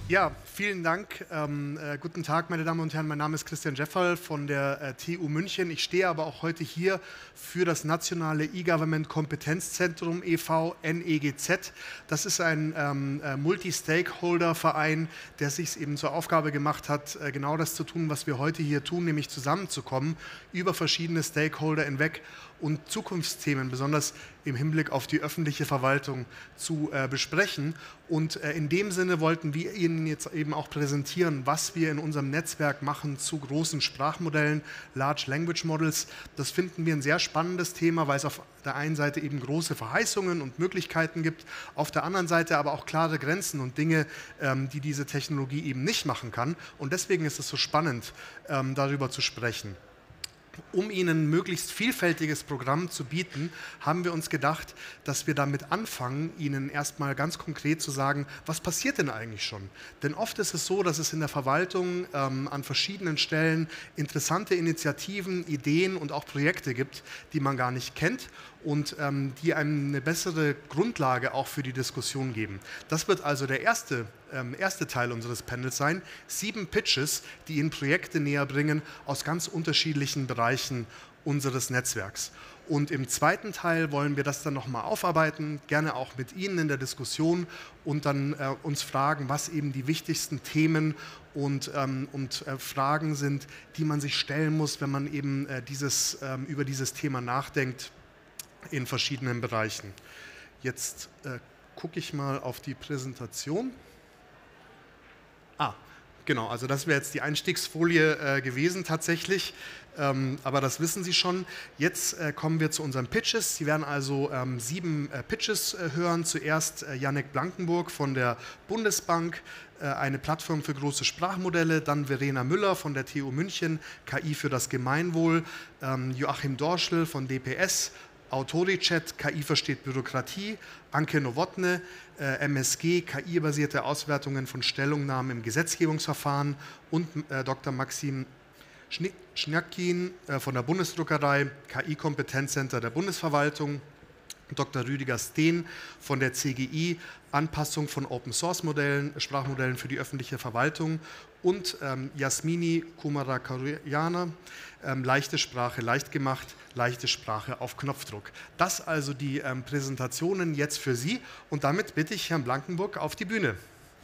Ja, vielen Dank. Guten Tag, meine Damen und Herren. Mein Name ist Christian Jefferl von der TU München. Ich stehe aber auch heute hier für das nationale E-Government Kompetenzzentrum e.V. NEGZ. Das ist ein Multi-Stakeholder-Verein, der sich eben zur Aufgabe gemacht hat, genau das zu tun, was wir heute hier tun, nämlich zusammenzukommen über verschiedene Stakeholder hinweg und Zukunftsthemen, besonders im Hinblick auf die öffentliche Verwaltung, zu besprechen. Und in dem Sinne wollten wir Ihnen jetzt eben auch präsentieren, was wir in unserem Netzwerk machen zu großen Sprachmodellen, Large Language Models. Das finden wir ein sehr spannendes Thema, weil es auf der einen Seite eben große Verheißungen und Möglichkeiten gibt, auf der anderen Seite aber auch klare Grenzen und Dinge, die diese Technologie eben nicht machen kann. Und deswegen ist es so spannend, darüber zu sprechen. Um Ihnen ein möglichst vielfältiges Programm zu bieten, haben wir uns gedacht, dass wir damit anfangen, Ihnen erstmal ganz konkret zu sagen, was passiert denn eigentlich schon? Denn oft ist es so, dass es in der Verwaltung an verschiedenen Stellen interessante Initiativen, Ideen und auch Projekte gibt, die man gar nicht kennt und die einem eine bessere Grundlage auch für die Diskussion geben. Das wird also der erste Teil unseres Panels sein. 7 Pitches, die Ihnen Projekte näher bringen aus ganz unterschiedlichen Bereichen unseres Netzwerks. Und im zweiten Teil wollen wir das dann nochmal aufarbeiten, gerne auch mit Ihnen in der Diskussion und dann uns fragen, was eben die wichtigsten Themen und Fragen sind, die man sich stellen muss, wenn man eben über dieses Thema nachdenkt in verschiedenen Bereichen. Jetzt gucke ich mal auf die Präsentation. Genau, also das wäre jetzt die Einstiegsfolie gewesen tatsächlich, aber das wissen Sie schon. Jetzt kommen wir zu unseren Pitches. Sie werden also 7 Pitches hören. Zuerst Jannik Blankenburg von der Bundesbank, eine Plattform für große Sprachmodelle, dann Verena Müller von der TU München, KI für das Gemeinwohl, Joachim Dorschel von DPS, AutoriChat, KI versteht Bürokratie, Anke Nowotny, MSG, KI-basierte Auswertungen von Stellungnahmen im Gesetzgebungsverfahren und Dr. Maxim Schnakin von der Bundesdruckerei, KI-Kompetenzcenter der Bundesverwaltung, Dr. Rüdiger Steen von der CGI, Anpassung von Open-Source-Modellen, Sprachmodellen für die öffentliche Verwaltung und Yasmini Kumarakaryana, leichte Sprache leicht gemacht, leichte Sprache auf Knopfdruck. Das also die Präsentationen jetzt für Sie und damit bitte ich Herrn Blankenburg auf die Bühne.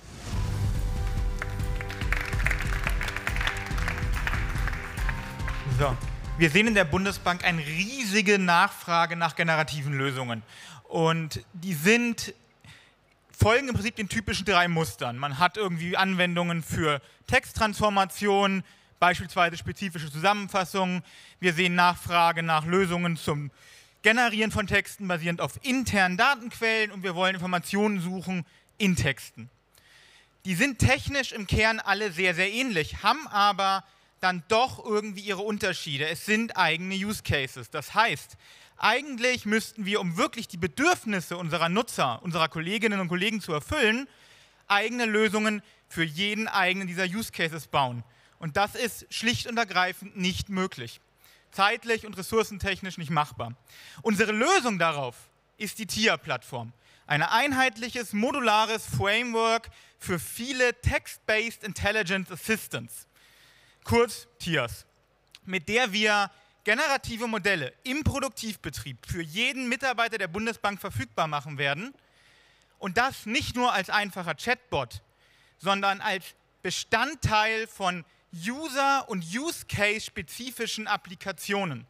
So. Wir sehen in der Bundesbank eine riesige Nachfrage nach generativen Lösungen. Und die folgen im Prinzip den typischen 3 Mustern. Man hat irgendwie Anwendungen für Texttransformation, beispielsweise spezifische Zusammenfassungen. Wir sehen Nachfrage nach Lösungen zum Generieren von Texten basierend auf internen Datenquellen und wir wollen Informationen suchen in Texten. Die sind technisch im Kern alle sehr, sehr ähnlich, haben aber dann doch irgendwie ihre Unterschiede. Es sind eigene Use Cases. Das heißt, eigentlich müssten wir, um wirklich die Bedürfnisse unserer Nutzer, unserer Kolleginnen und Kollegen zu erfüllen, eigene Lösungen für jeden eigenen dieser Use Cases bauen. Und das ist schlicht und ergreifend nicht möglich. Zeitlich und ressourcentechnisch nicht machbar. Unsere Lösung darauf ist die TIA-Plattform. Ein einheitliches, modulares Framework für viele Text-Based Intelligence Assistants. Kurz TIAs, mit der wir generative Modelle im Produktivbetrieb für jeden Mitarbeiter der Bundesbank verfügbar machen werden und das nicht nur als einfacher Chatbot, sondern als Bestandteil von User- und Use-Case-spezifischen Applikationen.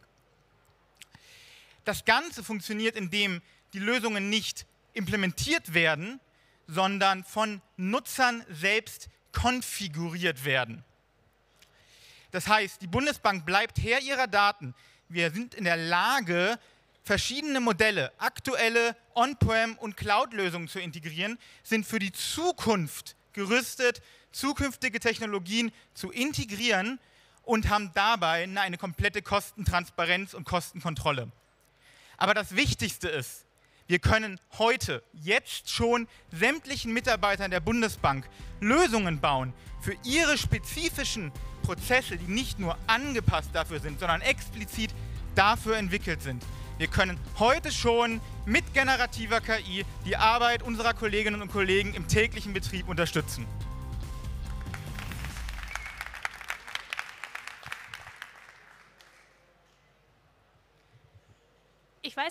Das Ganze funktioniert, indem die Lösungen nicht implementiert werden, sondern von Nutzern selbst konfiguriert werden. Das heißt, die Bundesbank bleibt Herr ihrer Daten. Wir sind in der Lage, verschiedene Modelle, aktuelle On-Prem- und Cloud-Lösungen zu integrieren, sind für die Zukunft gerüstet, zukünftige Technologien zu integrieren und haben dabei eine komplette Kostentransparenz und Kostenkontrolle. Aber das Wichtigste ist, wir können heute, jetzt schon sämtlichen Mitarbeitern der Bundesbank Lösungen bauen für ihre spezifischen Prozesse, die nicht nur angepasst dafür sind, sondern explizit dafür entwickelt sind. Wir können heute schon mit generativer KI die Arbeit unserer Kolleginnen und Kollegen im täglichen Betrieb unterstützen.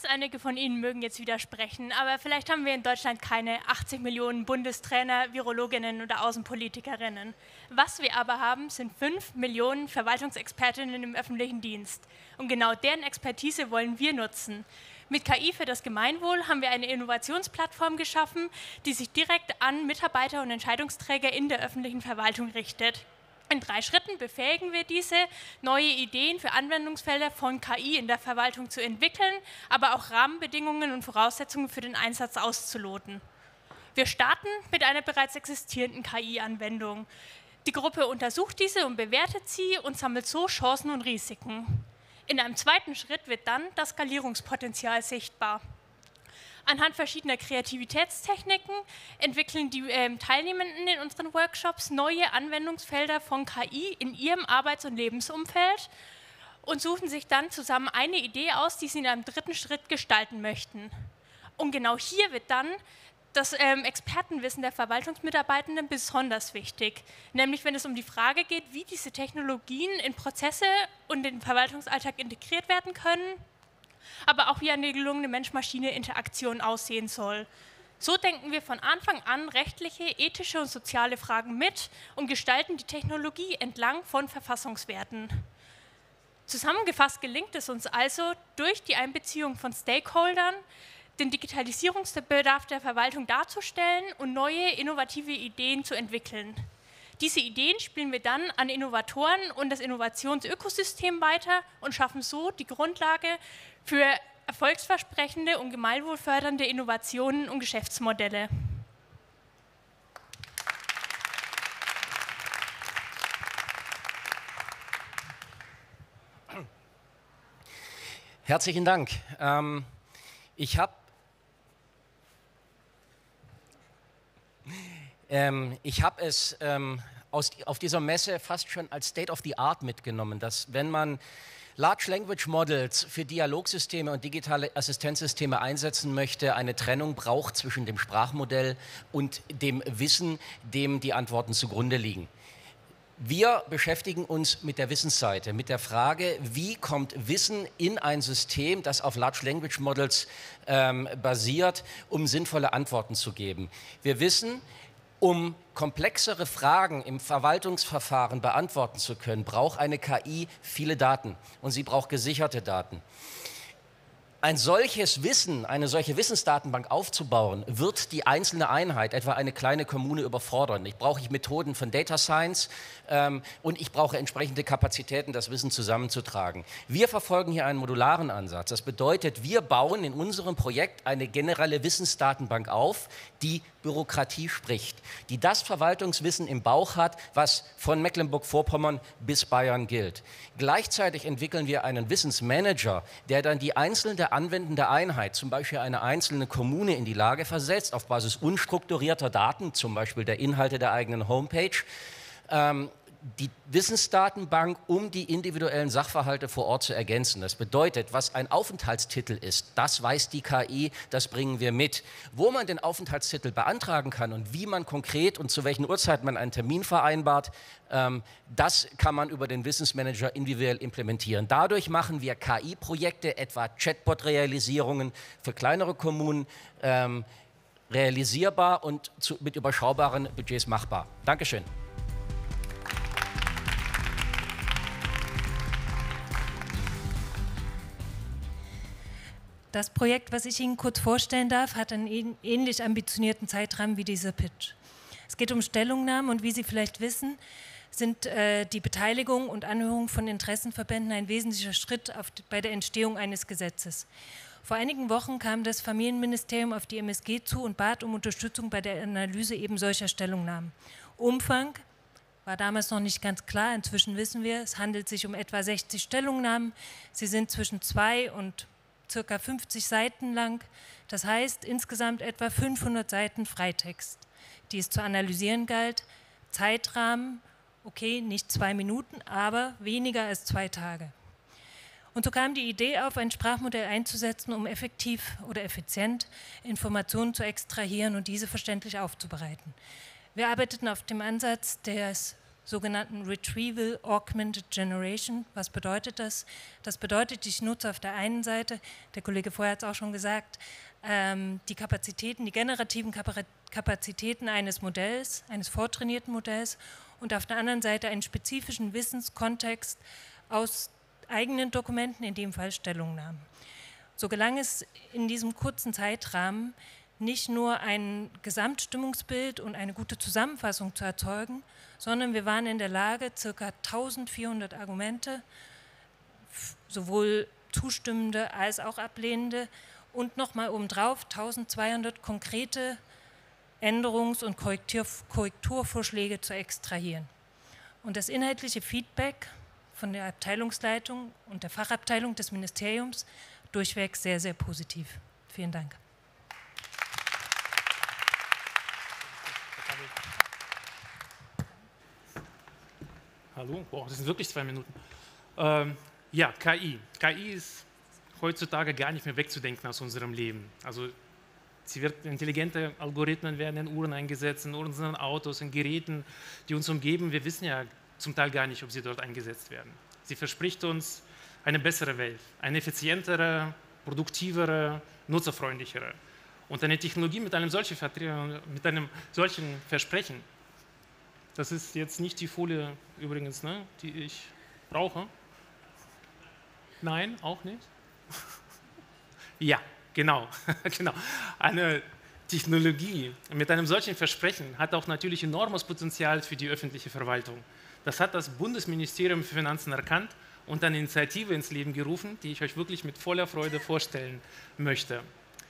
einige von Ihnen mögen jetzt widersprechen, aber vielleicht haben wir in Deutschland keine 80 Millionen Bundestrainer, Virologinnen oder Außenpolitikerinnen. Was wir aber haben, sind 5 Millionen Verwaltungsexpertinnen im öffentlichen Dienst. Und genau deren Expertise wollen wir nutzen. Mit KI für das Gemeinwohl haben wir eine Innovationsplattform geschaffen, die sich direkt an Mitarbeiter und Entscheidungsträger in der öffentlichen Verwaltung richtet. In 3 Schritten befähigen wir diese, neue Ideen für Anwendungsfelder von KI in der Verwaltung zu entwickeln, aber auch Rahmenbedingungen und Voraussetzungen für den Einsatz auszuloten. Wir starten mit einer bereits existierenden KI-Anwendung. Die Gruppe untersucht diese und bewertet sie und sammelt so Chancen und Risiken. In einem zweiten Schritt wird dann das Skalierungspotenzial sichtbar. Anhand verschiedener Kreativitätstechniken entwickeln die Teilnehmenden in unseren Workshops neue Anwendungsfelder von KI in ihrem Arbeits- und Lebensumfeld und suchen sich dann zusammen eine Idee aus, die sie in einem dritten Schritt gestalten möchten. Und genau hier wird dann das Expertenwissen der Verwaltungsmitarbeitenden besonders wichtig, nämlich wenn es um die Frage geht, wie diese Technologien in Prozesse und den Verwaltungsalltag integriert werden können, aber auch wie eine gelungene Mensch-Maschine-Interaktion aussehen soll. So denken wir von Anfang an rechtliche, ethische und soziale Fragen mit und gestalten die Technologie entlang von Verfassungswerten. Zusammengefasst gelingt es uns also, durch die Einbeziehung von Stakeholdern den Digitalisierungsbedarf der Verwaltung darzustellen und neue innovative Ideen zu entwickeln. Diese Ideen spielen wir dann an Innovatoren und das Innovationsökosystem weiter und schaffen so die Grundlage für erfolgsversprechende und gemeinwohlfördernde Innovationen und Geschäftsmodelle. Herzlichen Dank. Ich habe es auf dieser Messe fast schon als State of the Art mitgenommen, dass wenn man Large Language Models für Dialogsysteme und digitale Assistenzsysteme einsetzen möchte, eine Trennung braucht zwischen dem Sprachmodell und dem Wissen, dem die Antworten zugrunde liegen. Wir beschäftigen uns mit der Wissensseite, mit der Frage, wie kommt Wissen in ein System, das auf Large Language Models basiert, um sinnvolle Antworten zu geben. Wir wissen, um komplexere Fragen im Verwaltungsverfahren beantworten zu können, braucht eine KI viele Daten und sie braucht gesicherte Daten. Ein solches Wissen, eine solche Wissensdatenbank aufzubauen, wird die einzelne Einheit, etwa eine kleine Kommune, überfordern. Ich brauche Methoden von Data Science und ich brauche entsprechende Kapazitäten, das Wissen zusammenzutragen. Wir verfolgen hier einen modularen Ansatz. Das bedeutet, wir bauen in unserem Projekt eine generelle Wissensdatenbank auf, die Bürokratie spricht, die das Verwaltungswissen im Bauch hat, was von Mecklenburg-Vorpommern bis Bayern gilt. Gleichzeitig entwickeln wir einen Wissensmanager, der dann die einzelne anwendende Einheit, zum Beispiel eine einzelne Kommune, in die Lage versetzt, auf Basis unstrukturierter Daten, zum Beispiel der Inhalte der eigenen Homepage, die Wissensdatenbank, um die individuellen Sachverhalte vor Ort zu ergänzen. Das bedeutet, was ein Aufenthaltstitel ist, das weiß die KI, das bringen wir mit. Wo man den Aufenthaltstitel beantragen kann und wie man konkret und zu welchen Uhrzeiten man einen Termin vereinbart, das kann man über den Wissensmanager individuell implementieren. Dadurch machen wir KI-Projekte, etwa Chatbot-Realisierungen für kleinere Kommunen, realisierbar und mit überschaubaren Budgets machbar. Dankeschön. Das Projekt, was ich Ihnen kurz vorstellen darf, hat einen ähnlich ambitionierten Zeitrahmen wie dieser Pitch. Es geht um Stellungnahmen und wie Sie vielleicht wissen, sind die Beteiligung und Anhörung von Interessenverbänden ein wesentlicher Schritt bei der Entstehung eines Gesetzes. Vor einigen Wochen kam das Familienministerium auf die MSG zu und bat um Unterstützung bei der Analyse eben solcher Stellungnahmen. Umfang war damals noch nicht ganz klar, inzwischen wissen wir, es handelt sich um etwa 60 Stellungnahmen. Sie sind zwischen 2 und circa 50 Seiten lang, das heißt insgesamt etwa 500 Seiten Freitext, die es zu analysieren galt. Zeitrahmen, okay, nicht 2 Minuten, aber weniger als 2 Tage. Und so kam die Idee auf, ein Sprachmodell einzusetzen, um effektiv oder effizient Informationen zu extrahieren und diese verständlich aufzubereiten. Wir arbeiteten auf dem Ansatz des sogenannten Retrieval Augmented Generation. Was bedeutet das? Das bedeutet, ich nutze auf der einen Seite, der Kollege vorher hat es auch schon gesagt, die Kapazitäten, die generativen Kapazitäten eines Modells, eines vortrainierten Modells und auf der anderen Seite einen spezifischen Wissenskontext aus eigenen Dokumenten, in dem Fall Stellungnahmen. So gelang es in diesem kurzen Zeitrahmen nicht nur ein Gesamtstimmungsbild und eine gute Zusammenfassung zu erzeugen, sondern wir waren in der Lage, ca. 1400 Argumente, sowohl zustimmende als auch ablehnende, und nochmal obendrauf 1200 konkrete Änderungs- und Korrekturvorschläge zu extrahieren. Und das inhaltliche Feedback von der Abteilungsleitung und der Fachabteilung des Ministeriums durchweg sehr, sehr positiv. Vielen Dank. Hallo, boah, das sind wirklich 2 Minuten. Ja, KI. KI ist heutzutage gar nicht mehr wegzudenken aus unserem Leben. Also intelligente Algorithmen werden in Uhren eingesetzt, in unseren Autos, in Geräten, die uns umgeben. Wir wissen ja zum Teil gar nicht, ob sie dort eingesetzt werden. Sie verspricht uns eine bessere Welt, eine effizientere, produktivere, nutzerfreundlichere. Und eine Technologie mit einem solchen Versprechen, das ist jetzt nicht die Folie übrigens, ne, die ich brauche. Nein, auch nicht? Ja, genau. Genau. Eine Technologie mit einem solchen Versprechen hat auch natürlich enormes Potenzial für die öffentliche Verwaltung. Das hat das Bundesministerium für Finanzen erkannt und eine Initiative ins Leben gerufen, die ich euch wirklich mit voller Freude vorstellen möchte.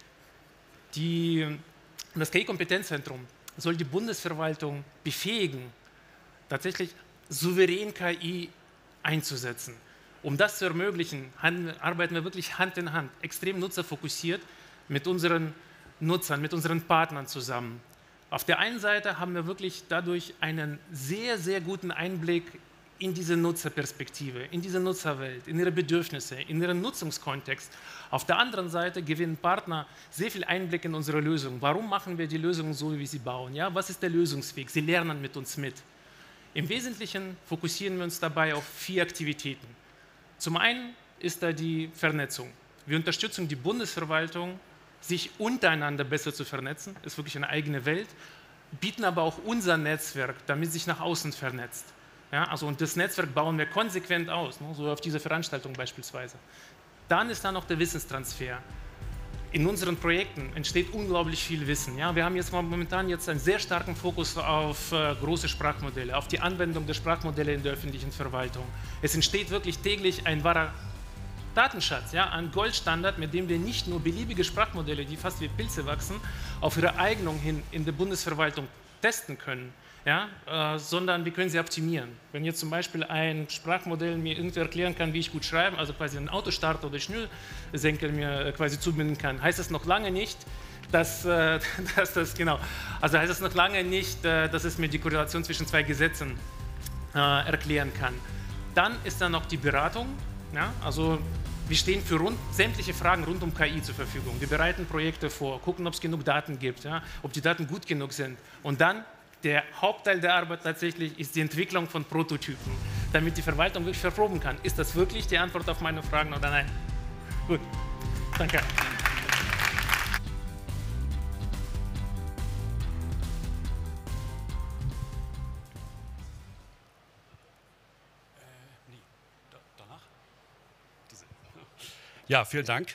Das KI-Kompetenzzentrum soll die Bundesverwaltung befähigen, tatsächlich souverän KI einzusetzen. Um das zu ermöglichen, arbeiten wir wirklich Hand in Hand, extrem nutzerfokussiert mit unseren Nutzern, mit unseren Partnern zusammen. Auf der einen Seite haben wir wirklich dadurch einen sehr, sehr guten Einblick in diese Nutzerperspektive, in diese Nutzerwelt, in ihre Bedürfnisse, in ihren Nutzungskontext. Auf der anderen Seite gewinnen Partner sehr viel Einblick in unsere Lösung. Warum machen wir die Lösung so, wie wir sie bauen? Ja, was ist der Lösungsweg? Sie lernen mit uns mit. Im Wesentlichen fokussieren wir uns dabei auf 4 Aktivitäten. Zum einen ist da die Vernetzung. Wir unterstützen die Bundesverwaltung, sich untereinander besser zu vernetzen. Das ist wirklich eine eigene Welt. Bieten aber auch unser Netzwerk, damit es sich nach außen vernetzt. Ja, also, und das Netzwerk bauen wir konsequent aus, ne, so auf diese Veranstaltung beispielsweise. Dann ist da noch der Wissenstransfer. In unseren Projekten entsteht unglaublich viel Wissen. Ja, wir haben jetzt momentan einen sehr starken Fokus auf große Sprachmodelle, auf die Anwendung der Sprachmodelle in der öffentlichen Verwaltung. Es entsteht wirklich täglich ein wahrer Datenschatz, ja, ein Goldstandard, mit dem wir nicht nur beliebige Sprachmodelle, die fast wie Pilze wachsen, auf ihre Eignung hin in der Bundesverwaltung testen können, ja, sondern wir können sie optimieren. Wenn jetzt zum Beispiel ein Sprachmodell mir irgendwie erklären kann, wie ich gut schreibe, also quasi einen Autostarter oder Schnürsenkel mir quasi zubinden kann, heißt das noch lange nicht, dass es mir die Korrelation zwischen 2 Gesetzen erklären kann. Dann ist da noch die Beratung. Ja, also wir stehen für sämtliche Fragen rund um KI zur Verfügung. Wir bereiten Projekte vor, gucken, ob es genug Daten gibt, ja, ob die Daten gut genug sind. Und dann der Hauptteil der Arbeit tatsächlich ist die Entwicklung von Prototypen, damit die Verwaltung wirklich verproben kann. Ist das wirklich die Antwort auf meine Fragen oder nein? Gut, danke. Ja, vielen Dank.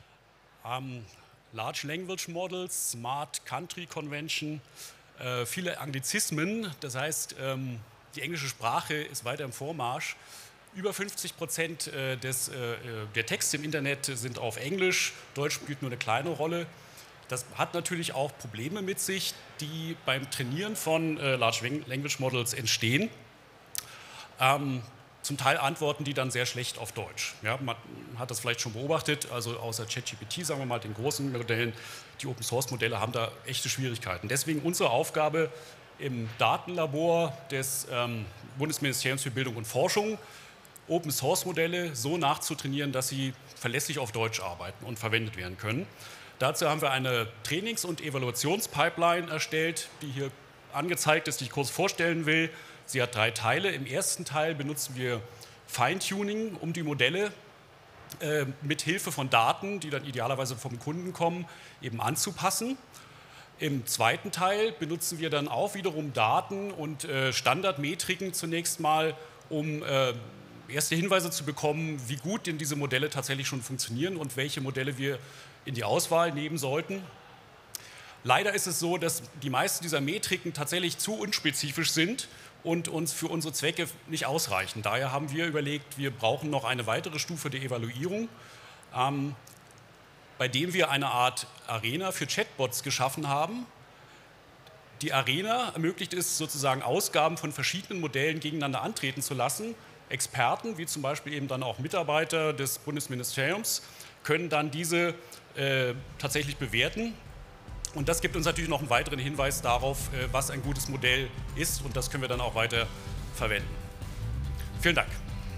Large Language Models, Smart Country Convention, viele Anglizismen, das heißt, die englische Sprache ist weiter im Vormarsch. Über 50% der Texte im Internet sind auf Englisch, Deutsch spielt nur eine kleine Rolle. Das hat natürlich auch Probleme mit sich, die beim Trainieren von Large Language Models entstehen. Zum Teil antworten die dann sehr schlecht auf Deutsch. Ja, man hat das vielleicht schon beobachtet, also außer ChatGPT, sagen wir mal, den großen Modellen, die Open-Source-Modelle haben da echte Schwierigkeiten. Deswegen unsere Aufgabe im Datenlabor des Bundesministeriums für Bildung und Forschung, Open-Source-Modelle so nachzutrainieren, dass sie verlässlich auf Deutsch arbeiten und verwendet werden können. Dazu haben wir eine Trainings- und Evaluationspipeline erstellt, die hier angezeigt ist, die ich kurz vorstellen will. Sie hat 3 Teile. Im ersten Teil benutzen wir Feintuning, um die Modelle mit Hilfe von Daten, die dann idealerweise vom Kunden kommen, eben anzupassen. Im zweiten Teil benutzen wir dann auch wiederum Daten und Standardmetriken zunächst mal, um erste Hinweise zu bekommen, wie gut denn diese Modelle tatsächlich schon funktionieren und welche Modelle wir in die Auswahl nehmen sollten. Leider ist es so, dass die meisten dieser Metriken tatsächlich zu unspezifisch sind und uns für unsere Zwecke nicht ausreichen. Daher haben wir überlegt, wir brauchen noch eine weitere Stufe der Evaluierung, bei dem wir eine Art Arena für Chatbots geschaffen haben. Die Arena ermöglicht es sozusagen, Ausgaben von verschiedenen Modellen gegeneinander antreten zu lassen. Experten, wie zum Beispiel eben dann auch Mitarbeiter des Bundesministeriums, können dann diese tatsächlich bewerten. Und das gibt uns natürlich noch einen weiteren Hinweis darauf, was ein gutes Modell ist, und das können wir dann auch weiter verwenden. Vielen Dank.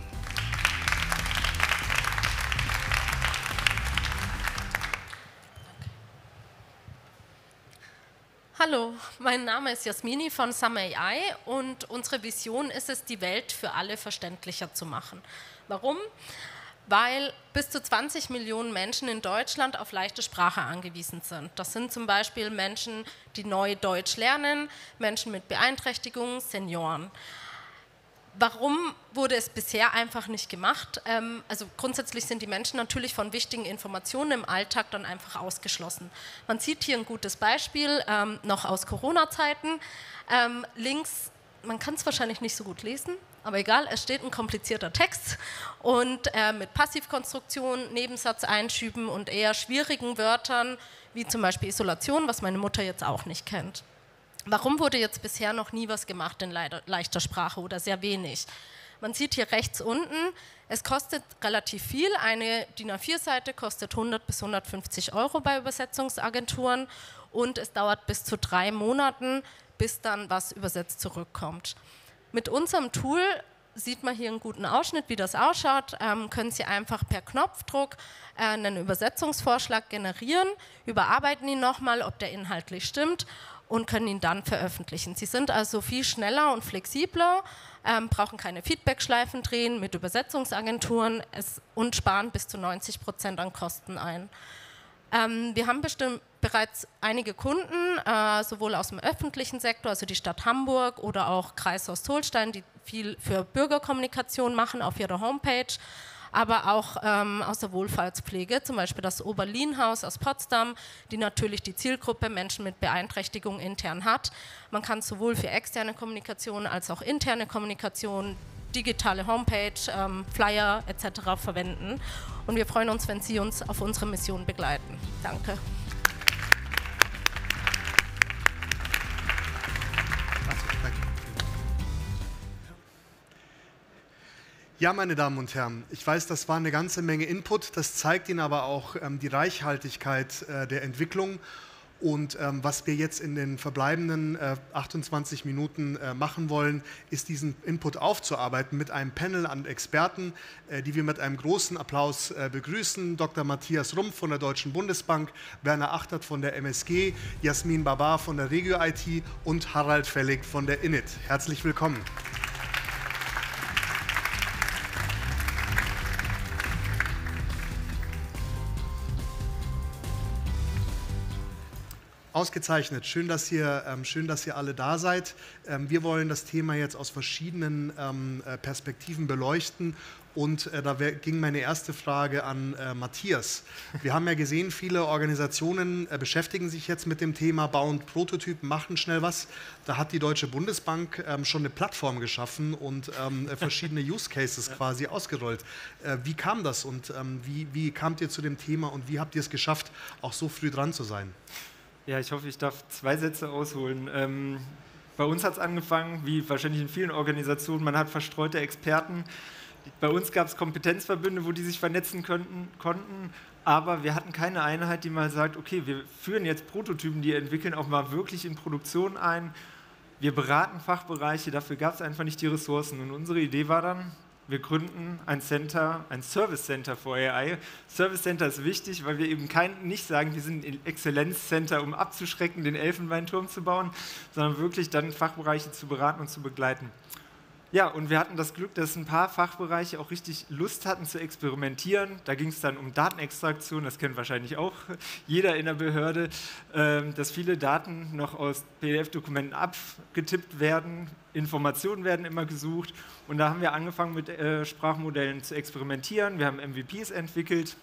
Hallo, mein Name ist Jasmini von Some AI und unsere Vision ist es, die Welt für alle verständlicher zu machen. Warum? Weil bis zu 20 Millionen Menschen in Deutschland auf leichte Sprache angewiesen sind. Das sind zum Beispiel Menschen, die neu Deutsch lernen, Menschen mit Beeinträchtigungen, Senioren. Warum wurde es bisher einfach nicht gemacht? Also grundsätzlich sind die Menschen natürlich von wichtigen Informationen im Alltag dann einfach ausgeschlossen. Man sieht hier ein gutes Beispiel, noch aus Corona-Zeiten. Links, man kann es wahrscheinlich nicht so gut lesen, aber egal, es steht ein komplizierter Text und mit Passivkonstruktion, Nebensatzeinschüben und eher schwierigen Wörtern, wie zum Beispiel Isolation, was meine Mutter jetzt auch nicht kennt. Warum wurde jetzt bisher noch nie was gemacht in leichter Sprache oder sehr wenig? Man sieht hier rechts unten, es kostet relativ viel. Eine DIN A4-Seite kostet 100 bis 150 € bei Übersetzungsagenturen und es dauert bis zu 3 Monaten, bis dann was übersetzt zurückkommt. Mit unserem Tool sieht man hier einen guten Ausschnitt, wie das ausschaut. Können Sie einfach per Knopfdruck einen Übersetzungsvorschlag generieren, überarbeiten ihn nochmal, ob der inhaltlich stimmt, und können ihn dann veröffentlichen. Sie sind also viel schneller und flexibler, brauchen keine Feedbackschleifen drehen mit Übersetzungsagenturen und sparen bis zu 90% an Kosten ein. Wir haben bereits einige Kunden, sowohl aus dem öffentlichen Sektor, also die Stadt Hamburg oder auch Kreis Horst-Holstein, die viel für Bürgerkommunikation machen auf ihrer Homepage, aber auch aus der Wohlfahrtspflege, zum Beispiel das Oberlin-Haus aus Potsdam, die natürlich die Zielgruppe Menschen mit Beeinträchtigung intern hat. Man kann sowohl für externe Kommunikation als auch interne Kommunikation, digitale Homepage, Flyer etc. verwenden. Und wir freuen uns, wenn Sie uns auf unsere Mission begleiten. Danke. Ja, meine Damen und Herren, ich weiß, das war eine ganze Menge Input, das zeigt Ihnen aber auch die Reichhaltigkeit der Entwicklung. Und was wir jetzt in den verbleibenden 28 Minuten machen wollen, ist diesen Input aufzuarbeiten mit einem Panel an Experten, die wir mit einem großen Applaus begrüßen. Dr. Matthias Rumpf von der Deutschen Bundesbank, Werner Achtert von der MSG, Jasmin Babar von der Regio IT und Harald Fellig von der INIT. Herzlich willkommen. Ausgezeichnet. Schön, dass ihr alle da seid. Wir wollen das Thema jetzt aus verschiedenen Perspektiven beleuchten. Und da ging meine erste Frage an Matthias. Wir haben ja gesehen, viele Organisationen beschäftigen sich jetzt mit dem Thema, bauen Prototypen, machen schnell was. Da hat die Deutsche Bundesbank schon eine Plattform geschaffen und verschiedene Use Cases quasi ausgerollt. Wie kam das und wie kamt ihr zu dem Thema und wie habt ihr es geschafft, auch so früh dran zu sein? Ja, ich hoffe, ich darf 2 Sätze ausholen. Bei uns hat es angefangen, wie wahrscheinlich in vielen Organisationen, man hat verstreute Experten. Bei uns gab es Kompetenzverbünde, wo die sich vernetzen konnten, aber wir hatten keine Einheit, die mal sagt, okay, wir führen jetzt Prototypen, die entwickeln auch mal wirklich in Produktion ein. Wir beraten Fachbereiche, dafür gab es einfach nicht die Ressourcen. Und unsere Idee war dann, wir gründen ein Center, ein Service Center for AI. Service Center ist wichtig, weil wir eben nicht sagen, wir sind ein Exzellenzcenter, um abzuschrecken, den Elfenbeinturm zu bauen, sondern wirklich dann Fachbereiche zu beraten und zu begleiten. Ja, und wir hatten das Glück, dass ein paar Fachbereiche auch richtig Lust hatten zu experimentieren. Da ging es dann um Datenextraktion, das kennt wahrscheinlich auch jeder in der Behörde, dass viele Daten noch aus PDF-Dokumenten abgetippt werden, Informationen werden immer gesucht. Und da haben wir angefangen mit Sprachmodellen zu experimentieren. Wir haben MVPs entwickelt.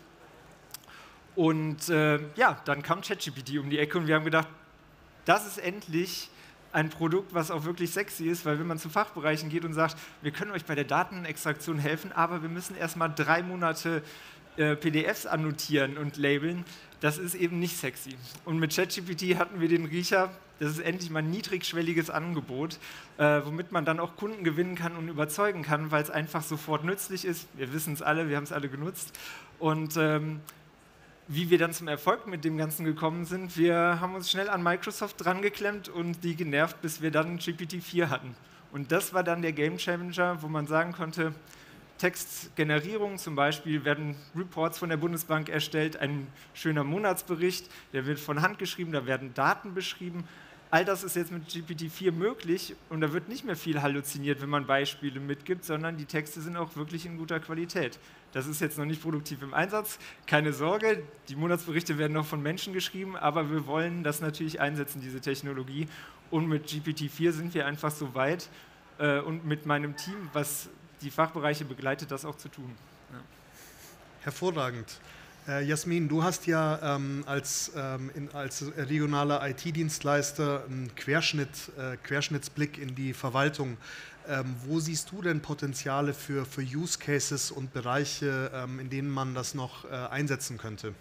Und ja, dann kam ChatGPT um die Ecke und wir haben gedacht, das ist endlich ein Produkt, was auch wirklich sexy ist, weil wenn man zu Fachbereichen geht und sagt, wir können euch bei der Datenextraktion helfen, aber wir müssen erstmal 3 Monate PDFs annotieren und labeln, das ist eben nicht sexy. Und mit ChatGPT hatten wir den Riecher, das ist endlich mal ein niedrigschwelliges Angebot, womit man dann auch Kunden gewinnen kann und überzeugen kann, weil es einfach sofort nützlich ist. Wir wissen es alle, wir haben es alle genutzt. Und wie wir dann zum Erfolg mit dem Ganzen gekommen sind, wir haben uns schnell an Microsoft dran geklemmt und die genervt, bis wir dann GPT-4 hatten. Und das war dann der Game Changer, wo man sagen konnte, Textgenerierung zum Beispiel, werden Reports von der Bundesbank erstellt, ein schöner Monatsbericht, der wird von Hand geschrieben, da werden Daten beschrieben. All das ist jetzt mit GPT-4 möglich und da wird nicht mehr viel halluziniert, wenn man Beispiele mitgibt, sondern die Texte sind auch wirklich in guter Qualität. Das ist jetzt noch nicht produktiv im Einsatz, keine Sorge, die Monatsberichte werden noch von Menschen geschrieben, aber wir wollen das natürlich einsetzen, diese Technologie. Und mit GPT-4 sind wir einfach so weit und mit meinem Team, was die Fachbereiche begleitet, das auch zu tun. Ja. Hervorragend. Jasmin, du hast ja als regionaler IT-Dienstleister einen Querschnittsblick in die Verwaltung. Wo siehst du denn Potenziale für Use Cases und Bereiche, in denen man das noch einsetzen könnte?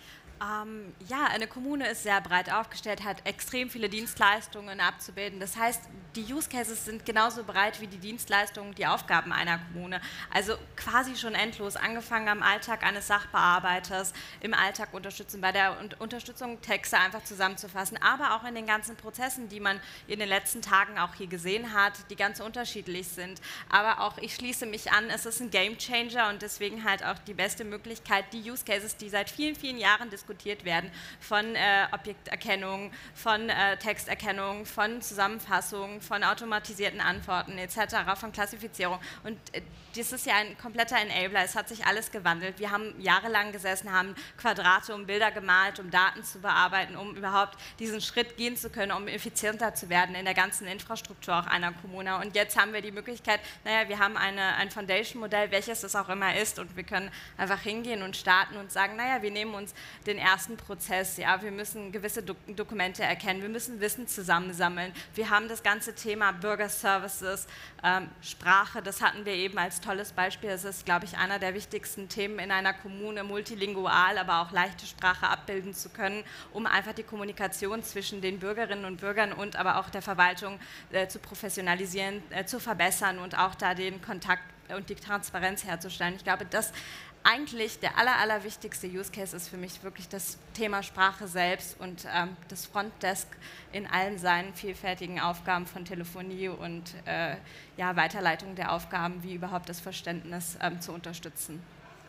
Ja, eine Kommune ist sehr breit aufgestellt, hat extrem viele Dienstleistungen abzubilden. Das heißt, die Use Cases sind genauso breit wie die Dienstleistungen, die Aufgaben einer Kommune. Also quasi schon endlos, angefangen am Alltag eines Sachbearbeiters, im Alltag unterstützen, bei der Unterstützung Texte einfach zusammenzufassen, aber auch in den ganzen Prozessen, die man in den letzten Tagen auch hier gesehen hat, die ganz unterschiedlich sind. Aber auch ich schließe mich an, es ist ein Game Changer und deswegen halt auch die beste Möglichkeit, die Use Cases, die seit vielen, vielen Jahren diskutiert werden, von Objekterkennung, von Texterkennung, von Zusammenfassung, von automatisierten Antworten etc., von Klassifizierung. Und das ist ja ein kompletter Enabler, es hat sich alles gewandelt. Wir haben jahrelang gesessen, haben Quadrate um Bilder gemalt, um Daten zu bearbeiten, um überhaupt diesen Schritt gehen zu können, um effizienter zu werden in der ganzen Infrastruktur auch einer Kommune. Und jetzt haben wir die Möglichkeit, naja, wir haben ein Foundation-Modell, welches das auch immer ist, und wir können einfach hingehen und starten und sagen, naja, wir nehmen uns den ersten Prozess, ja, wir müssen gewisse Dokumente erkennen, wir müssen Wissen zusammensammeln, wir haben das ganze Thema Bürgerservices, Sprache, das hatten wir eben als tolles Beispiel, das ist, glaube ich, einer der wichtigsten Themen in einer Kommune, multilingual, aber auch leichte Sprache abbilden zu können, um einfach die Kommunikation zwischen den Bürgerinnen und Bürgern und aber auch der Verwaltung zu professionalisieren, zu verbessern und auch da den Kontakt und die Transparenz herzustellen. Ich glaube, das eigentlich der allerwichtigste Use Case ist für mich wirklich das Thema Sprache selbst und das Frontdesk in allen seinen vielfältigen Aufgaben von Telefonie und ja, Weiterleitung der Aufgaben, wie überhaupt das Verständnis zu unterstützen.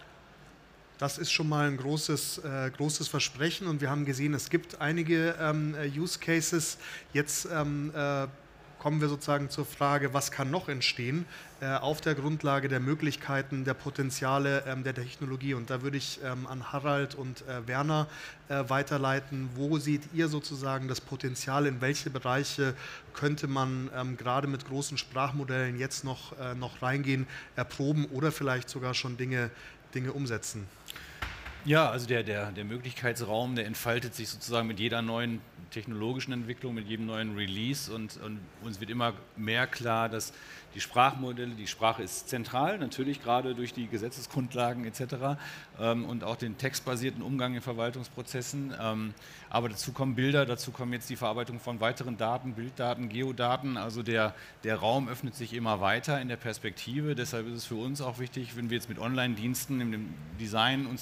Das ist schon mal ein großes Versprechen und wir haben gesehen, es gibt einige Use Cases. Jetzt kommen wir sozusagen zur Frage, was kann noch entstehen auf der Grundlage der Möglichkeiten, der Potenziale der Technologie. Und da würde ich an Harald und Werner weiterleiten. Wo seht ihr sozusagen das Potenzial, in welche Bereiche könnte man gerade mit großen Sprachmodellen jetzt noch reingehen, erproben oder vielleicht sogar schon Dinge umsetzen? Ja, also der Möglichkeitsraum, der entfaltet sich sozusagen mit jeder neuen technologischen Entwicklung, mit jedem neuen Release und uns wird immer mehr klar, dass die Sprachmodelle, die Sprache ist zentral, natürlich gerade durch die Gesetzesgrundlagen etc. Und auch den textbasierten Umgang in Verwaltungsprozessen. Aber dazu kommen Bilder, dazu kommen jetzt die Verarbeitung von weiteren Daten, Bilddaten, Geodaten. Also der Raum öffnet sich immer weiter in der Perspektive. Deshalb ist es für uns auch wichtig, wenn wir jetzt mit Online-Diensten im Design uns damit beschäftigen,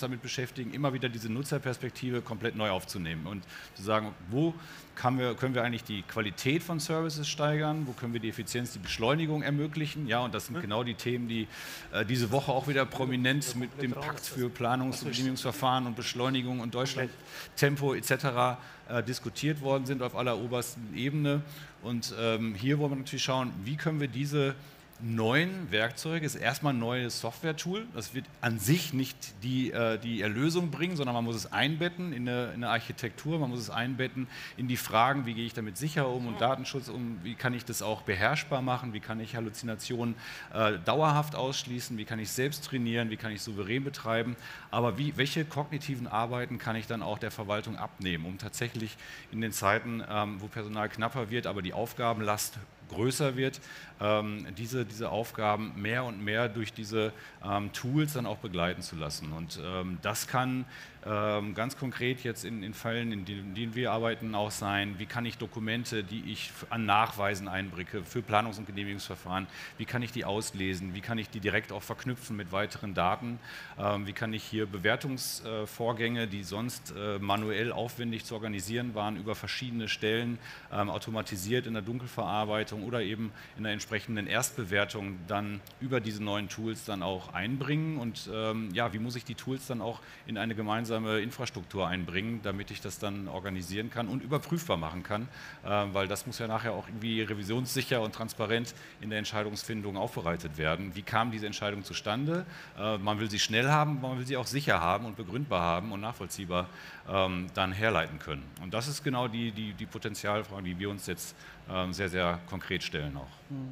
beschäftigen, immer wieder diese Nutzerperspektive komplett neu aufzunehmen und zu sagen, wo können wir eigentlich die Qualität von Services steigern, wo können wir die Effizienz, die Beschleunigung ermöglichen. Ja, und das sind genau die Themen, die diese Woche auch wieder prominent mit dem Pakt für Planungs- und Genehmigungsverfahren und Beschleunigung und Deutschland-Tempo etc. Diskutiert worden sind auf aller obersten Ebene. Und hier wollen wir natürlich schauen, wie können wir diese neuen Werkzeuge, ist erstmal ein neues Software-Tool. Das wird an sich nicht die Erlösung bringen, sondern man muss es einbetten in eine Architektur, man muss es einbetten in die Fragen, wie gehe ich damit sicher um und Datenschutz um, wie kann ich das auch beherrschbar machen, wie kann ich Halluzinationen dauerhaft ausschließen, wie kann ich selbst trainieren, wie kann ich souverän betreiben, aber welche kognitiven Arbeiten kann ich dann auch der Verwaltung abnehmen, um tatsächlich in den Zeiten, wo Personal knapper wird, aber die Aufgabenlast größer wird, diese Aufgaben mehr und mehr durch diese Tools dann auch begleiten zu lassen. Und das kann ganz konkret jetzt in Fällen, in denen wir arbeiten, auch sein, wie kann ich Dokumente, die ich an Nachweisen einbringe für Planungs- und Genehmigungsverfahren, wie kann ich die auslesen, wie kann ich die direkt auch verknüpfen mit weiteren Daten, wie kann ich hier Bewertungsvorgänge, die sonst manuell aufwendig zu organisieren waren, über verschiedene Stellen automatisiert in der Dunkelverarbeitung oder eben in der entsprechenden Erstbewertung dann über diese neuen Tools dann auch einbringen und ja, wie muss ich die Tools dann auch in eine gemeinsame Infrastruktur einbringen, damit ich das dann organisieren kann und überprüfbar machen kann, weil das muss ja nachher auch irgendwie revisionssicher und transparent in der Entscheidungsfindung aufbereitet werden. Wie kam diese Entscheidung zustande? Man will sie schnell haben, man will sie auch sicher haben und begründbar haben und nachvollziehbar dann herleiten können. Und das ist genau die Potenzialfrage, die wir uns jetzt sehr, sehr konkret stellen auch.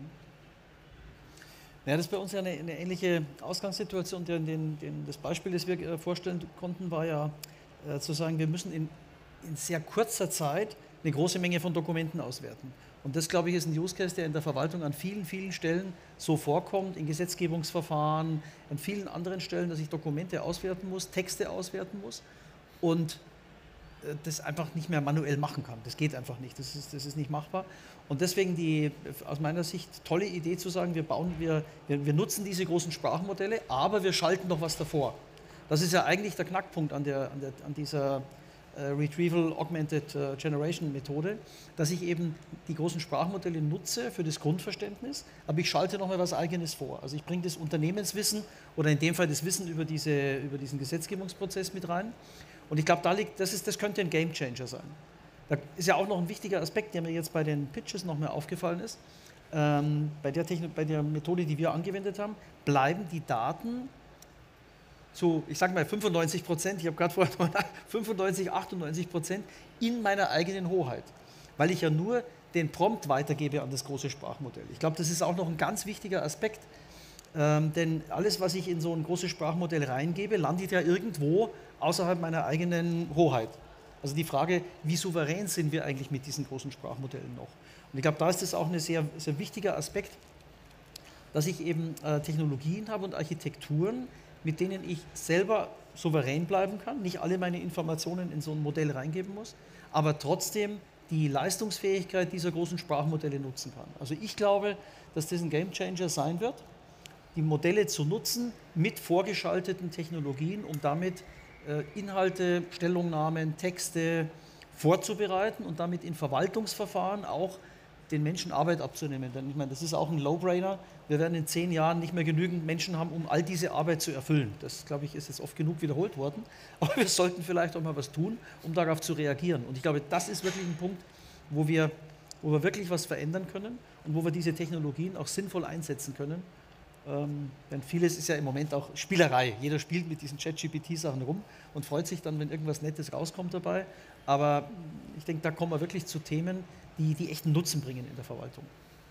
Ja, das ist bei uns ja eine ähnliche Ausgangssituation. Das Beispiel, das wir vorstellen konnten, war ja zu sagen, wir müssen in sehr kurzer Zeit eine große Menge von Dokumenten auswerten. Und das, glaube ich, ist ein Use Case, der in der Verwaltung an vielen, vielen Stellen so vorkommt, in Gesetzgebungsverfahren, an vielen anderen Stellen, dass ich Dokumente auswerten muss, Texte auswerten muss und das einfach nicht mehr manuell machen kann. Das geht einfach nicht, das ist nicht machbar. Und deswegen aus meiner Sicht tolle Idee zu sagen, wir nutzen diese großen Sprachmodelle, aber wir schalten noch was davor. Das ist ja eigentlich der Knackpunkt an dieser Retrieval Augmented Generation Methode, dass ich eben die großen Sprachmodelle nutze für das Grundverständnis, aber ich schalte noch mal was Eigenes vor. Also ich bringe das Unternehmenswissen oder in dem Fall das Wissen über diesen Gesetzgebungsprozess mit rein. Und ich glaube, das könnte ein Gamechanger sein. Da ist ja auch noch ein wichtiger Aspekt, der mir jetzt bei den Pitches noch mehr aufgefallen ist. Bei der Methode, die wir angewendet haben, bleiben die Daten zu, ich sage mal 95%, ich habe gerade vorher 95, 98% in meiner eigenen Hoheit, weil ich ja nur den Prompt weitergebe an das große Sprachmodell. Ich glaube, das ist auch noch ein ganz wichtiger Aspekt, denn alles, was ich in so ein großes Sprachmodell reingebe, landet ja irgendwo außerhalb meiner eigenen Hoheit. Also die Frage, wie souverän sind wir eigentlich mit diesen großen Sprachmodellen noch? Und ich glaube, da ist das auch ein sehr, sehr wichtiger Aspekt, dass ich eben Technologien habe und Architekturen, mit denen ich selber souverän bleiben kann, nicht alle meine Informationen in so ein Modell reingeben muss, aber trotzdem die Leistungsfähigkeit dieser großen Sprachmodelle nutzen kann. Also ich glaube, dass das ein Gamechanger sein wird, die Modelle zu nutzen mit vorgeschalteten Technologien, um damit Inhalte, Stellungnahmen, Texte vorzubereiten und damit in Verwaltungsverfahren auch den Menschen Arbeit abzunehmen. Denn ich meine, das ist auch ein No-Brainer. Wir werden in 10 Jahren nicht mehr genügend Menschen haben, um all diese Arbeit zu erfüllen. Das, glaube ich, ist jetzt oft genug wiederholt worden. Aber wir sollten vielleicht auch mal was tun, um darauf zu reagieren. Und ich glaube, das ist wirklich ein Punkt, wo wir wirklich was verändern können und wo wir diese Technologien auch sinnvoll einsetzen können. Denn vieles ist ja im Moment auch Spielerei. Jeder spielt mit diesen ChatGPT-Sachen rum und freut sich dann, wenn irgendwas Nettes rauskommt dabei. Aber ich denke, da kommen wir wirklich zu Themen, die echten Nutzen bringen in der Verwaltung.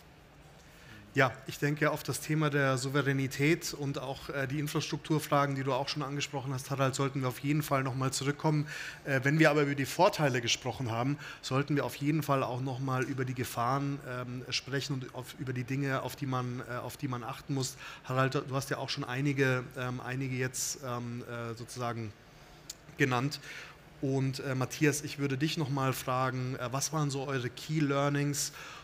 Ja, ich denke, auf das Thema der Souveränität und auch die Infrastrukturfragen, die du auch schon angesprochen hast, Harald, sollten wir auf jeden Fall nochmal zurückkommen. Wenn wir aber über die Vorteile gesprochen haben, sollten wir auf jeden Fall auch nochmal über die Gefahren sprechen und über die Dinge, auf die man achten muss. Harald, du hast ja auch schon einige jetzt sozusagen genannt. Und Matthias, ich würde dich nochmal fragen, was waren so eure Key Learnings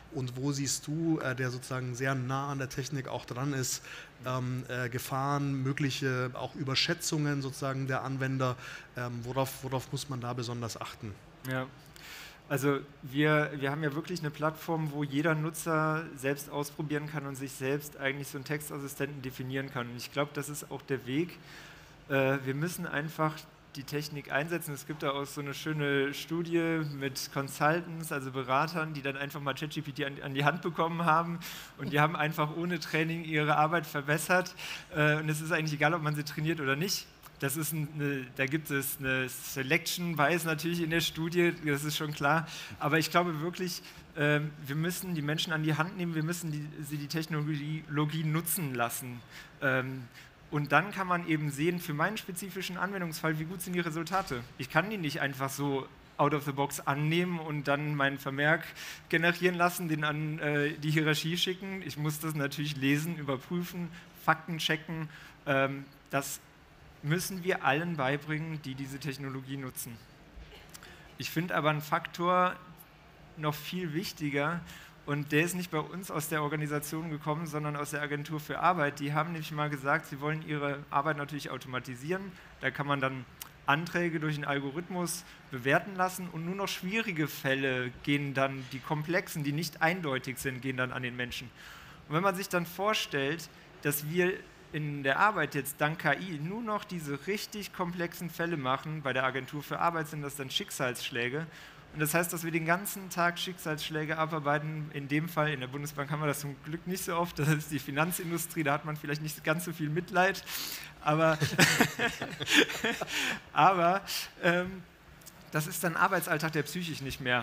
und wo siehst du, der sozusagen sehr nah an der Technik auch dran ist, Gefahren, mögliche auch Überschätzungen sozusagen der Anwender, worauf muss man da besonders achten? Ja. Also wir haben ja wirklich eine Plattform, wo jeder Nutzer selbst ausprobieren kann und sich selbst eigentlich so einen Textassistenten definieren kann. Und ich glaube, das ist auch der Weg. Wir müssen einfach die Technik einsetzen. Es gibt da auch so eine schöne Studie mit Consultants, also Beratern, die dann einfach mal ChatGPT an die Hand bekommen haben und die haben einfach ohne Training ihre Arbeit verbessert. Und es ist eigentlich egal, ob man sie trainiert oder nicht. Da gibt es eine Selection Bias natürlich in der Studie, das ist schon klar. Aber ich glaube wirklich, wir müssen die Menschen an die Hand nehmen, wir müssen sie die Technologie nutzen lassen. Und dann kann man eben sehen, für meinen spezifischen Anwendungsfall, wie gut sind die Resultate. Ich kann die nicht einfach so out of the box annehmen und dann meinen Vermerk generieren lassen, den an die Hierarchie schicken. Ich muss das natürlich lesen, überprüfen, Fakten checken. Das müssen wir allen beibringen, die diese Technologie nutzen. Ich finde aber einen Faktor noch viel wichtiger und der ist nicht bei uns aus der Organisation gekommen, sondern aus der Agentur für Arbeit. Die haben nämlich mal gesagt, sie wollen ihre Arbeit natürlich automatisieren. Da kann man dann Anträge durch einen Algorithmus bewerten lassen und nur noch schwierige Fälle gehen dann, die komplexen, die nicht eindeutig sind, gehen dann an den Menschen. Und wenn man sich dann vorstellt, dass wir in der Arbeit jetzt dank KI nur noch diese richtig komplexen Fälle machen, bei der Agentur für Arbeit sind das dann Schicksalsschläge. Und das heißt, dass wir den ganzen Tag Schicksalsschläge abarbeiten. In dem Fall, in der Bundesbank haben wir das zum Glück nicht so oft, das ist die Finanzindustrie, da hat man vielleicht nicht ganz so viel Mitleid. Aber, das ist dann Arbeitsalltag, der psychisch nicht mehr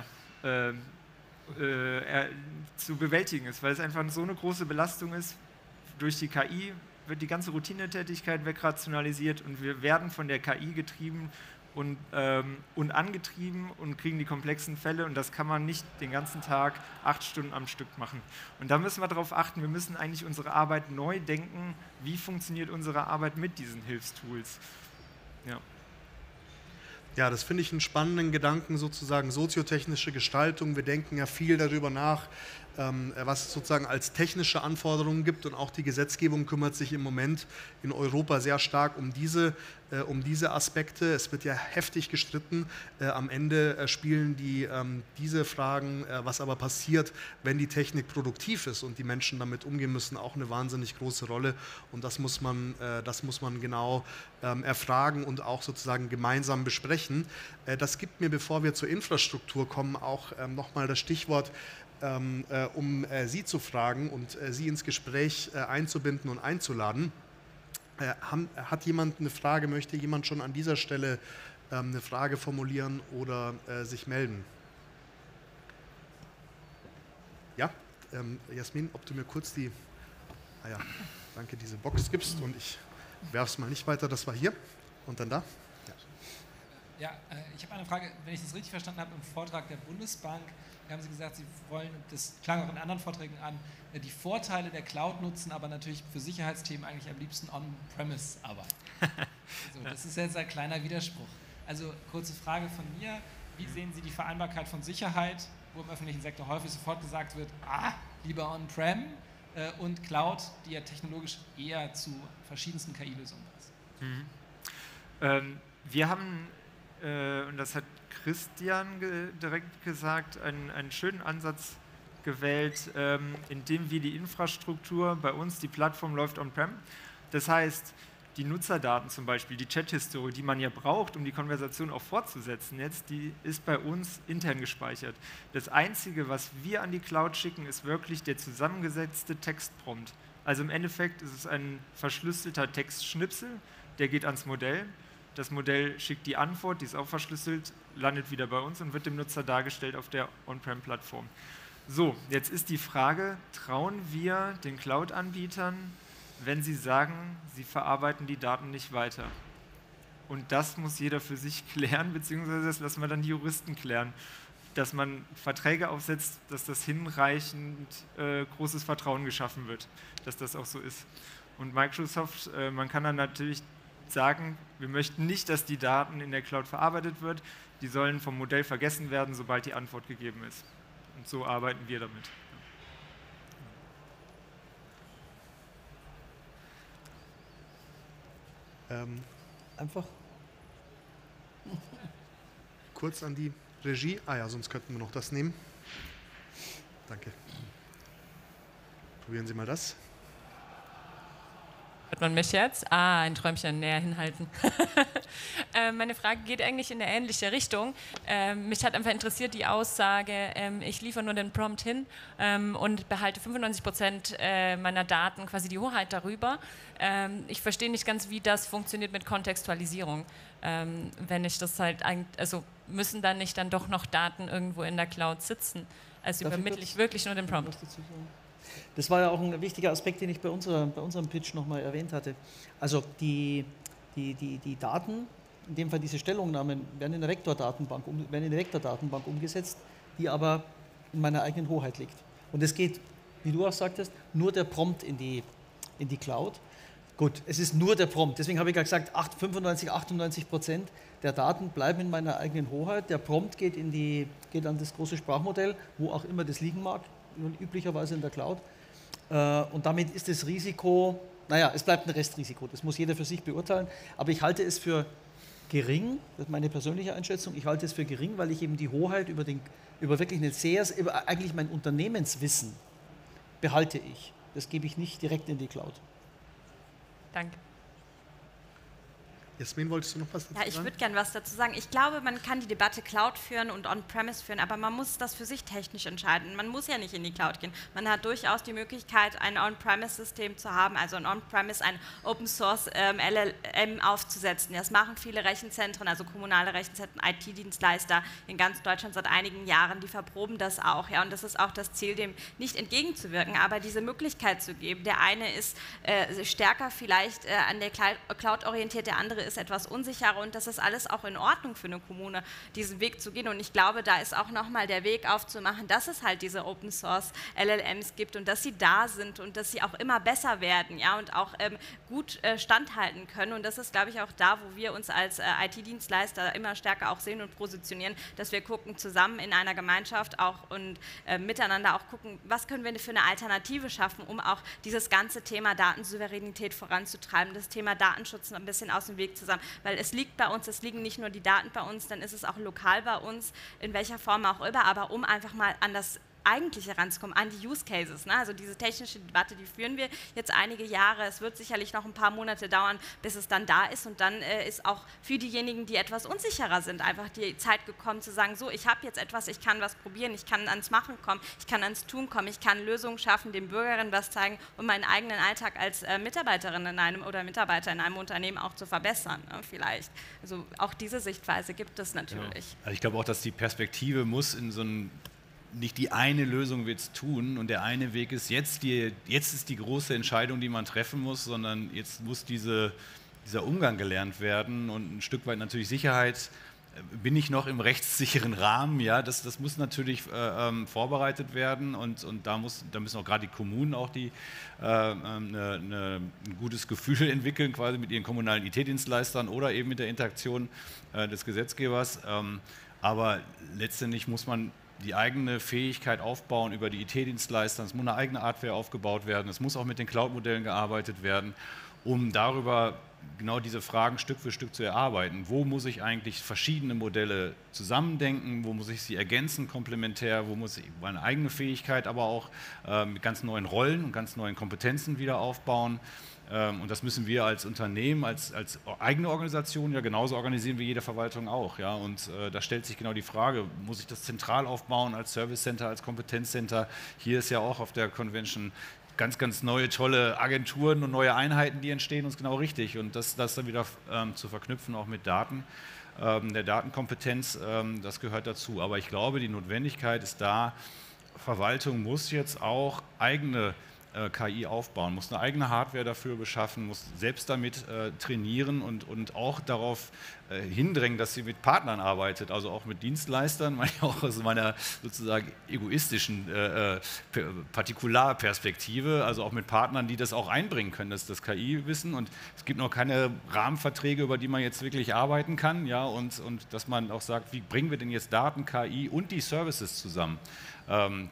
zu bewältigen ist, weil es einfach so eine große Belastung ist. Durch die KI wird die ganze Routinetätigkeit wegrationalisiert und wir werden von der KI getrieben und angetrieben und kriegen die komplexen Fälle und das kann man nicht den ganzen Tag 8 Stunden am Stück machen. Und da müssen wir darauf achten, wir müssen eigentlich unsere Arbeit neu denken, wie funktioniert unsere Arbeit mit diesen Hilfstools. Ja. Ja, das finde ich einen spannenden Gedanken, sozusagen soziotechnische Gestaltung. Wir denken ja viel darüber nach, was es sozusagen als technische Anforderungen gibt und auch die Gesetzgebung kümmert sich im Moment in Europa sehr stark um diese Aspekte. Es wird ja heftig gestritten. Am Ende spielen diese Fragen, was aber passiert, wenn die Technik produktiv ist und die Menschen damit umgehen müssen, auch eine wahnsinnig große Rolle. Und das muss man genau erfragen und auch sozusagen gemeinsam besprechen. Das gibt mir, bevor wir zur Infrastruktur kommen, auch nochmal das Stichwort, um Sie zu fragen und Sie ins Gespräch einzubinden und einzuladen. Hat jemand eine Frage, möchte jemand schon an dieser Stelle eine Frage formulieren oder sich melden? Ja, Jasmin, ob du mir kurz diese Box gibst und ich werfe es mal nicht weiter, das war hier und dann da. Ja, ich habe eine Frage, wenn ich das richtig verstanden habe, im Vortrag der Bundesbank haben Sie gesagt, Sie wollen, das klang auch in anderen Vorträgen an, die Vorteile der Cloud nutzen, aber natürlich für Sicherheitsthemen eigentlich am liebsten on-premise arbeiten. Also, das ist jetzt ein kleiner Widerspruch. Also kurze Frage von mir, wie sehen Sie die Vereinbarkeit von Sicherheit, wo im öffentlichen Sektor häufig sofort gesagt wird, lieber on-prem und Cloud, die ja technologisch eher zu verschiedensten KI-Lösungen passt? Wir haben, und das hat Christian direkt gesagt, einen schönen Ansatz gewählt, indem wir die Infrastruktur, bei uns die Plattform läuft on-prem. Das heißt, die Nutzerdaten zum Beispiel, die Chat-Historie, die man ja braucht, um die Konversation auch fortzusetzen jetzt, die ist bei uns intern gespeichert. Das Einzige, was wir an die Cloud schicken, ist wirklich der zusammengesetzte Textprompt. Also im Endeffekt ist es ein verschlüsselter Textschnipsel, der geht ans Modell. Das Modell schickt die Antwort, die ist auch verschlüsselt, landet wieder bei uns und wird dem Nutzer dargestellt auf der On-Prem-Plattform. So, jetzt ist die Frage, trauen wir den Cloud-Anbietern, wenn sie sagen, sie verarbeiten die Daten nicht weiter? Und das muss jeder für sich klären, beziehungsweise das lassen wir dann die Juristen klären, dass man Verträge aufsetzt, dass das hinreichend großes Vertrauen geschaffen wird, dass das auch so ist. Und Microsoft, man kann dann natürlich sagen, wir möchten nicht, dass die Daten in der Cloud verarbeitet wird, die sollen vom Modell vergessen werden, sobald die Antwort gegeben ist. Und so arbeiten wir damit. Einfach. Kurz an die Regie. Ah ja, sonst könnten wir noch das nehmen. Danke. Probieren Sie mal das. Hört man mich jetzt? Ah, ein Träumchen näher hinhalten. Meine Frage geht eigentlich in eine ähnliche Richtung. Mich hat einfach interessiert die Aussage, ich liefere nur den Prompt hin und behalte 95% meiner Daten quasi die Hoheit darüber. Ich verstehe nicht ganz, wie das funktioniert mit Kontextualisierung. Wenn ich das halt, also müssen dann nicht dann doch noch Daten irgendwo in der Cloud sitzen? Also übermittle ich wirklich nur den Prompt? Das war ja auch ein wichtiger Aspekt, den ich bei unserem Pitch nochmal erwähnt hatte. Also die Daten, in dem Fall diese Stellungnahmen, werden in der Vektordatenbank umgesetzt, die aber in meiner eigenen Hoheit liegt. Und es geht, wie du auch sagtest, nur der Prompt in die Cloud. Gut, es ist nur der Prompt. Deswegen habe ich ja gesagt, 95–98% der Daten bleiben in meiner eigenen Hoheit. Der Prompt geht an das große Sprachmodell, wo auch immer das liegen mag, üblicherweise in der Cloud. Und damit ist das Risiko, naja, es bleibt ein Restrisiko, das muss jeder für sich beurteilen, aber ich halte es für gering, das ist meine persönliche Einschätzung, ich halte es für gering, weil ich eben die Hoheit über wirklich eigentlich mein Unternehmenswissen behalte ich. Das gebe ich nicht direkt in die Cloud. Danke. Jasmin, wolltest du noch was dazu sagen? Ja, ich würde gerne was dazu sagen. Ich glaube, man kann die Debatte Cloud führen und On-Premise führen, aber man muss das für sich technisch entscheiden. Man muss ja nicht in die Cloud gehen. Man hat durchaus die Möglichkeit, ein On-Premise-System zu haben, also ein On-Premise, ein Open-Source LLM aufzusetzen. Das machen viele Rechenzentren, also kommunale Rechenzentren, IT-Dienstleister in ganz Deutschland seit einigen Jahren, die verproben das auch. Ja, und das ist auch das Ziel, dem nicht entgegenzuwirken, aber diese Möglichkeit zu geben. Der eine ist stärker vielleicht an der Cloud orientiert, der andere ist etwas unsicherer und das ist alles auch in Ordnung für eine Kommune, diesen Weg zu gehen. Und ich glaube, da ist auch nochmal der Weg aufzumachen, dass es halt diese Open Source LLMs gibt und dass sie da sind und dass sie auch immer besser werden, ja, und auch gut standhalten können. Und das ist, glaube ich, auch da, wo wir uns als IT-Dienstleister immer stärker auch sehen und positionieren, dass wir gucken, zusammen in einer Gemeinschaft auch und miteinander auch gucken, was können wir für eine Alternative schaffen, um auch dieses ganze Thema Datensouveränität voranzutreiben, das Thema Datenschutz ein bisschen aus dem Weg zusammen, weil es liegt bei uns, es liegen nicht nur die Daten bei uns, dann ist es auch lokal bei uns, in welcher Form auch immer, aber um einfach mal an das Eigentliche ranzukommen, an die Use Cases. Ne? Also diese technische Debatte, die führen wir jetzt einige Jahre. Es wird sicherlich noch ein paar Monate dauern, bis es dann da ist. Und dann ist auch für diejenigen, die etwas unsicherer sind, einfach die Zeit gekommen zu sagen, so, ich habe jetzt etwas, ich kann was probieren, ich kann ans Machen kommen, ich kann ans Tun kommen, ich kann Lösungen schaffen, den Bürgerinnen was zeigen und meinen eigenen Alltag als Mitarbeiterin in einem oder Mitarbeiter in einem Unternehmen auch zu verbessern, ne? Vielleicht. Also auch diese Sichtweise gibt es natürlich. Ja. Also ich glaube auch, dass die Perspektive muss in so ein nicht die eine Lösung wird es tun und der eine Weg ist, jetzt ist die große Entscheidung, die man treffen muss, sondern jetzt muss dieser Umgang gelernt werden und ein Stück weit natürlich Sicherheit. Bin ich noch im rechtssicheren Rahmen? Ja, das muss natürlich vorbereitet werden und da müssen auch gerade die Kommunen auch ein gutes Gefühl entwickeln, quasi mit ihren kommunalen IT-Dienstleistern oder eben mit der Interaktion des Gesetzgebers. Aber letztendlich muss man die eigene Fähigkeit aufbauen über die IT-Dienstleister, es muss eine eigene Hardware aufgebaut werden, es muss auch mit den Cloud-Modellen gearbeitet werden, um darüber genau diese Fragen Stück für Stück zu erarbeiten. Wo muss ich eigentlich verschiedene Modelle zusammendenken, wo muss ich sie ergänzen, komplementär, wo muss ich meine eigene Fähigkeit aber auch mit ganz neuen Rollen und ganz neuen Kompetenzen wieder aufbauen. Und das müssen wir als Unternehmen, als eigene Organisation ja genauso organisieren wie jede Verwaltung auch. Ja? Und da stellt sich genau die Frage, muss ich das zentral aufbauen als Service Center, als Kompetenzcenter? Hier ist ja auch auf der Convention ganz, ganz neue, tolle Agenturen und neue Einheiten, die entstehen, uns genau richtig. Und das dann wieder zu verknüpfen auch mit Daten, der Datenkompetenz, das gehört dazu. Aber ich glaube, die Notwendigkeit ist da, Verwaltung muss jetzt auch eigene KI aufbauen, muss eine eigene Hardware dafür beschaffen, muss selbst damit trainieren und auch darauf hindrängen, dass sie mit Partnern arbeitet, also auch mit Dienstleistern, auch aus meiner sozusagen egoistischen Partikularperspektive, also auch mit Partnern, die das auch einbringen können, das KI-Wissen. Und es gibt noch keine Rahmenverträge, über die man jetzt wirklich arbeiten kann, ja, und dass man auch sagt, wie bringen wir denn jetzt Daten, KI und die Services zusammen?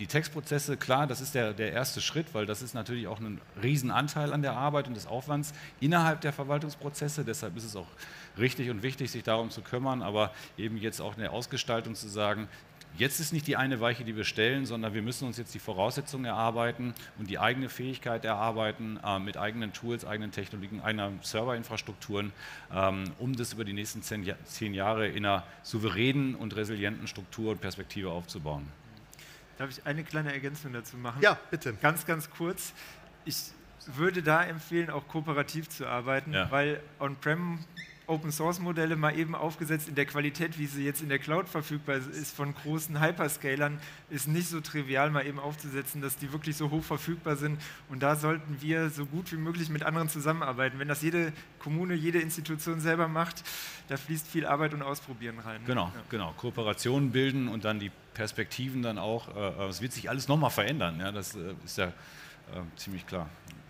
Die Textprozesse, klar, das ist der erste Schritt, weil das ist natürlich auch ein Riesenanteil an der Arbeit und des Aufwands innerhalb der Verwaltungsprozesse. Deshalb ist es auch richtig und wichtig, sich darum zu kümmern, aber eben jetzt auch in der Ausgestaltung zu sagen, jetzt ist nicht die eine Weiche, die wir stellen, sondern wir müssen uns jetzt die Voraussetzungen erarbeiten und die eigene Fähigkeit erarbeiten mit eigenen Tools, eigenen Technologien, eigenen Serverinfrastrukturen, um das über die nächsten 10 Jahre in einer souveränen und resilienten Struktur und Perspektive aufzubauen. Darf ich eine kleine Ergänzung dazu machen? Ja, bitte. Ganz, ganz kurz. Ich würde da empfehlen, auch kooperativ zu arbeiten, weil On-Prem Open-Source-Modelle mal eben aufgesetzt in der Qualität, wie sie jetzt in der Cloud verfügbar ist, von großen Hyperscalern, ist nicht so trivial mal eben aufzusetzen, dass die wirklich so hoch verfügbar sind. Und da sollten wir so gut wie möglich mit anderen zusammenarbeiten. Wenn das jede Kommune, jede Institution selber macht, da fließt viel Arbeit und Ausprobieren rein. Genau. Kooperationen bilden und dann die Perspektiven dann auch, es wird sich alles nochmal verändern, ja, das ist ja ziemlich klar.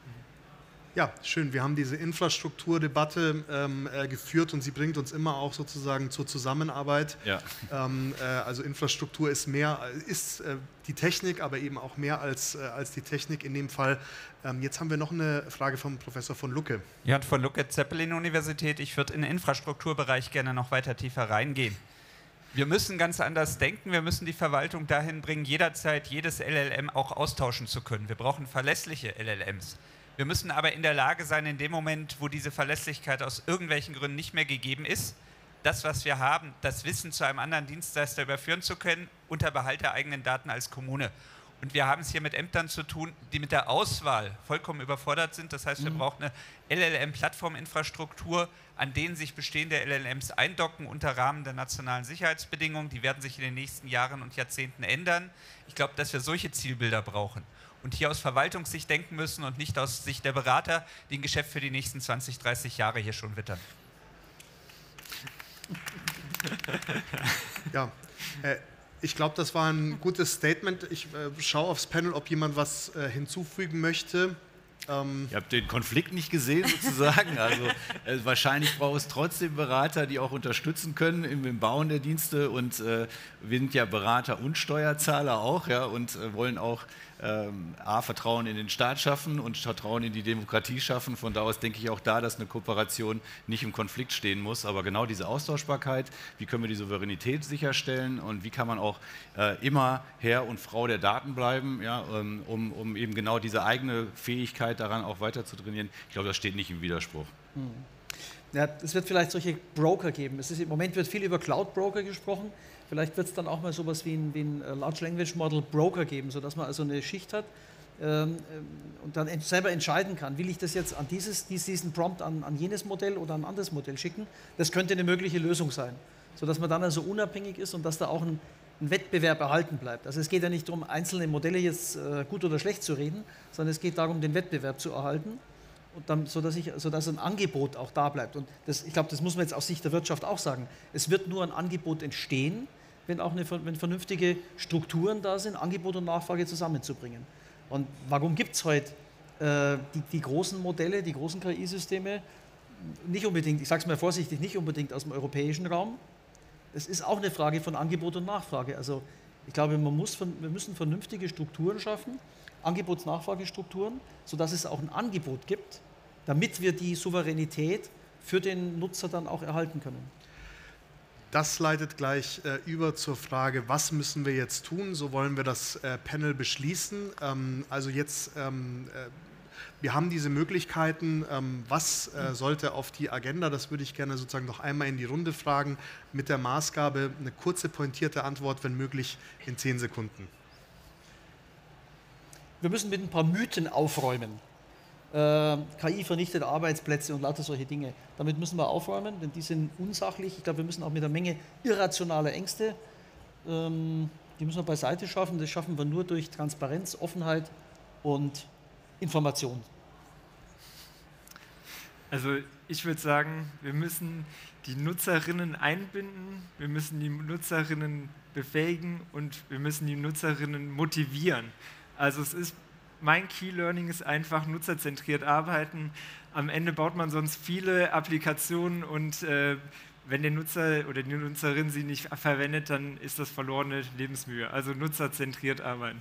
Ja, schön. Wir haben diese Infrastrukturdebatte geführt und sie bringt uns immer auch sozusagen zur Zusammenarbeit. Ja. Also Infrastruktur ist die Technik, aber eben auch mehr als die Technik in dem Fall. Jetzt haben wir noch eine Frage vom Professor von Lucke. Ja, von Lucke, Zeppelin-Universität. Ich würde in den Infrastrukturbereich gerne noch weiter tiefer reingehen. Wir müssen ganz anders denken, wir müssen die Verwaltung dahin bringen, jederzeit jedes LLM auch austauschen zu können. Wir brauchen verlässliche LLMs. Wir müssen aber in der Lage sein, in dem Moment, wo diese Verlässlichkeit aus irgendwelchen Gründen nicht mehr gegeben ist, das, was wir haben, das Wissen zu einem anderen Dienstleister überführen zu können, unter Behalt der eigenen Daten als Kommune. Und wir haben es hier mit Ämtern zu tun, die mit der Auswahl vollkommen überfordert sind. Das heißt, wir brauchen eine LLM-Plattforminfrastruktur, an denen sich bestehende LLMs eindocken unter Rahmen der nationalen Sicherheitsbedingungen. Die werden sich in den nächsten Jahren und Jahrzehnten ändern. Ich glaube, dass wir solche Zielbilder brauchen. Und hier aus Verwaltungssicht denken müssen und nicht aus Sicht der Berater, die ein Geschäft für die nächsten 20, 30 Jahre hier schon wittern. Ja, ich glaube, das war ein gutes Statement. Ich schaue aufs Panel, ob jemand was hinzufügen möchte. Ihr habt den Konflikt nicht gesehen sozusagen, also wahrscheinlich braucht es trotzdem Berater, die auch unterstützen können im Bauen der Dienste und wir sind ja Berater und Steuerzahler auch, ja, und wollen auch Vertrauen in den Staat schaffen und Vertrauen in die Demokratie schaffen. Von da aus denke ich auch dass eine Kooperation nicht im Konflikt stehen muss, aber genau diese Austauschbarkeit, wie können wir die Souveränität sicherstellen und wie kann man auch immer Herr und Frau der Daten bleiben, ja, um eben genau diese eigene Fähigkeit daran auch weiter zu trainieren. Ich glaube, das steht nicht im Widerspruch. Ja, es wird vielleicht solche Broker geben. Im Moment wird viel über Cloud-Broker gesprochen. Vielleicht wird es dann auch mal sowas wie ein Large Language Model Broker geben, sodass man also eine Schicht hat und dann selber entscheiden kann, will ich das jetzt an diesen Prompt an jenes Modell oder an ein anderes Modell schicken. Das könnte eine mögliche Lösung sein, sodass man dann also unabhängig ist und dass da auch ein Wettbewerb erhalten bleibt. Also es geht ja nicht darum, einzelne Modelle jetzt gut oder schlecht zu reden, sondern es geht darum, den Wettbewerb zu erhalten. Und dann, sodass ein Angebot auch da bleibt. Und ich glaube, das muss man jetzt aus Sicht der Wirtschaft auch sagen. Es wird nur ein Angebot entstehen, wenn vernünftige Strukturen da sind, Angebot und Nachfrage zusammenzubringen. Und warum gibt es heute die großen Modelle, die großen KI-Systeme? Nicht unbedingt, ich sage es mal vorsichtig, nicht unbedingt aus dem europäischen Raum. Es ist auch eine Frage von Angebot und Nachfrage. Also ich glaube, wir müssen vernünftige Strukturen schaffen, Angebots-Nachfragestrukturen, sodass es auch ein Angebot gibt, damit wir die Souveränität für den Nutzer dann auch erhalten können. Das leitet gleich über zur Frage, was müssen wir jetzt tun? So wollen wir das Panel beschließen. Also jetzt, wir haben diese Möglichkeiten. Was sollte auf die Agenda? Das würde ich gerne sozusagen noch einmal in die Runde fragen, mit der Maßgabe, eine kurze, pointierte Antwort, wenn möglich, in 10 Sekunden. Wir müssen mit ein paar Mythen aufräumen. KI vernichtet Arbeitsplätze und lauter solche Dinge. Damit müssen wir aufräumen, denn die sind unsachlich. Ich glaube, wir müssen auch mit einer Menge irrationaler Ängste, die müssen wir beiseite schaffen. Das schaffen wir nur durch Transparenz, Offenheit und Information. Also ich würde sagen, wir müssen die Nutzerinnen einbinden, wir müssen die Nutzerinnen befähigen und wir müssen die Nutzerinnen motivieren. Also mein Key Learning ist einfach nutzerzentriert arbeiten. Am Ende baut man sonst viele Applikationen und wenn der Nutzer oder die Nutzerin sie nicht verwendet, dann ist das verlorene Lebensmühe. Also nutzerzentriert arbeiten.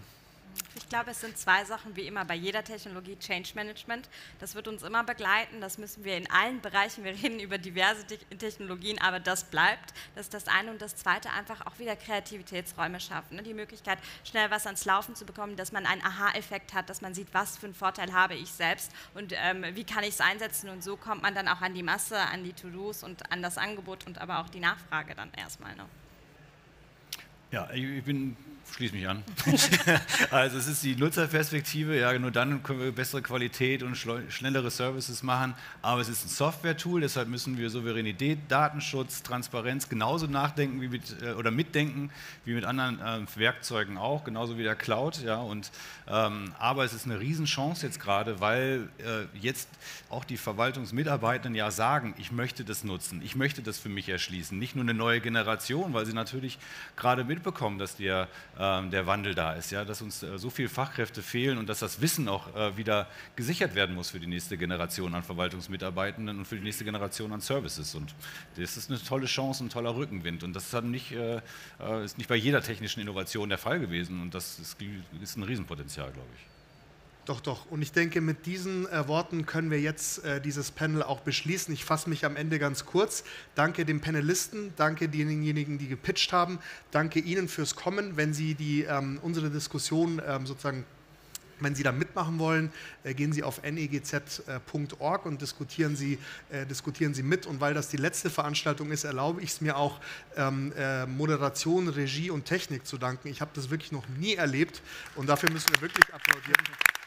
Ich glaube, es sind zwei Sachen, wie immer bei jeder Technologie: Change Management. Das wird uns immer begleiten, das müssen wir in allen Bereichen, wir reden über diverse Technologien, aber das bleibt. Das ist das eine. Und das zweite, einfach auch wieder Kreativitätsräume schaffen. Ne? Die Möglichkeit, schnell was ans Laufen zu bekommen, dass man einen Aha-Effekt hat, dass man sieht, was für einen Vorteil habe ich selbst und wie kann ich es einsetzen. Und so kommt man dann auch an die Masse, an die To-Dos und an das Angebot und aber auch die Nachfrage dann erstmal. Ne? Ja, schließe mich an. Also es ist die Nutzerperspektive, ja, nur dann können wir bessere Qualität und schnellere Services machen, aber es ist ein Software-Tool, deshalb müssen wir Souveränität, Datenschutz, Transparenz genauso nachdenken oder mitdenken wie mit anderen Werkzeugen auch, genauso wie der Cloud, ja, aber es ist eine Riesenchance jetzt gerade, weil jetzt auch die Verwaltungsmitarbeitenden ja sagen, ich möchte das nutzen, ich möchte das für mich erschließen, nicht nur eine neue Generation, weil sie natürlich gerade mitbekommen, dass der Wandel da ist, ja, dass uns so viele Fachkräfte fehlen und dass das Wissen auch wieder gesichert werden muss für die nächste Generation an Verwaltungsmitarbeitenden und für die nächste Generation an Services. Und das ist eine tolle Chance, ein toller Rückenwind. Und das ist nicht bei jeder technischen Innovation der Fall gewesen. Und das ist ein Riesenpotenzial, glaube ich. Doch. Und ich denke, mit diesen Worten können wir jetzt dieses Panel auch beschließen. Ich fasse mich am Ende ganz kurz. Danke den Panelisten, danke denjenigen, die gepitcht haben. Danke Ihnen fürs Kommen. Wenn Sie unsere Diskussion sozusagen, wenn Sie da mitmachen wollen, gehen Sie auf negz.org und diskutieren Sie mit. Und weil das die letzte Veranstaltung ist, erlaube ich es mir auch, Moderation, Regie und Technik zu danken. Ich habe das wirklich noch nie erlebt und dafür müssen wir wirklich applaudieren.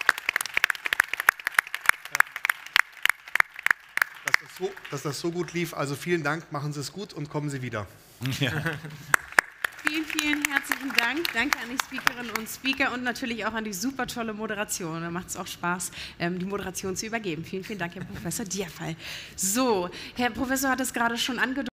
Dass das so gut lief. Also vielen Dank, machen Sie es gut und kommen Sie wieder. Ja. Vielen, vielen herzlichen Dank. Danke an die Speakerinnen und Speaker und natürlich auch an die super tolle Moderation. Da macht es auch Spaß, die Moderation zu übergeben. Vielen, vielen Dank, Herr Professor Diafall. So, Herr Professor hat es gerade schon angedeutet.